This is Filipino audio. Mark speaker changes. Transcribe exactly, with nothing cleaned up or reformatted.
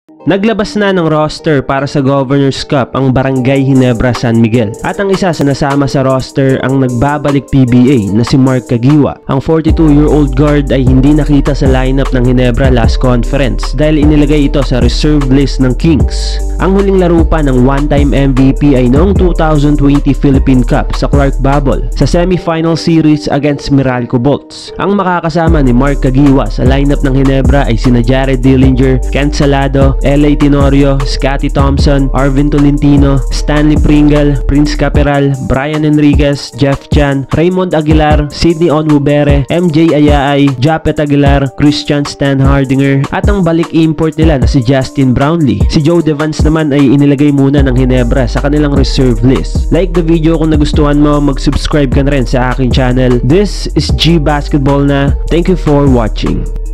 Speaker 1: Naglabas na ng roster para sa Governor's Cup ang Barangay Ginebra San Miguel. At ang isa sa nasama sa roster ang nagbabalik P B A na si Mark Caguioa. Ang forty-two-year-old guard ay hindi nakita sa lineup ng Ginebra last conference dahil inilagay ito sa reserve list ng Kings. Ang huling laro pa ng one-time M V P ay noong two thousand twenty Philippine Cup sa Clark Babol sa semi-final series against Meralco Bolts. Ang makakasama ni Mark Caguioa sa lineup ng Ginebra ay sina Jared Dillinger, Kent Salado, L A Tenorio, Scotty Thompson, Arvin Tolentino, Stanley Pringle, Prince Caperal, Brian Enriquez, Jeff Chan, Raymond Aguilar, Sidney Onwubere, M J Ayaay, Japet Aguilar, Christian Stan Hardinger, at ang balik import nila na si Justin Brownlee. Si Joe Devance naman ay inilagay muna ng Ginebra sa kanilang reserve list. Like the video kung nagustuhan mo, mag-subscribe ka na rin sa aking channel. This is G Basketball na. Thank you for watching.